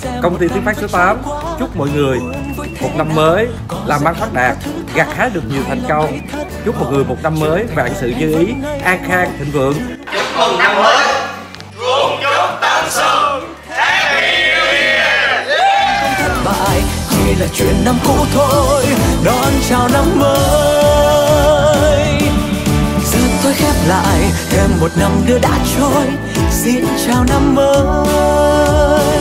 Công ty Tiến Phát số 8 chúc mọi người một năm mới làm ăn phát đạt, gặt hái được nhiều thành công. Chúc mọi người một năm mới vạn sự như ý, an khang thịnh vượng. Chúc mừng năm mới ruộng chốt Tân Sơn, Happy New Year. Thất bại chỉ là chuyện năm cũ thôi, đón chào năm mới. Giờ tôi khép lại thêm một năm nữa đã trôi, xin chào năm mới.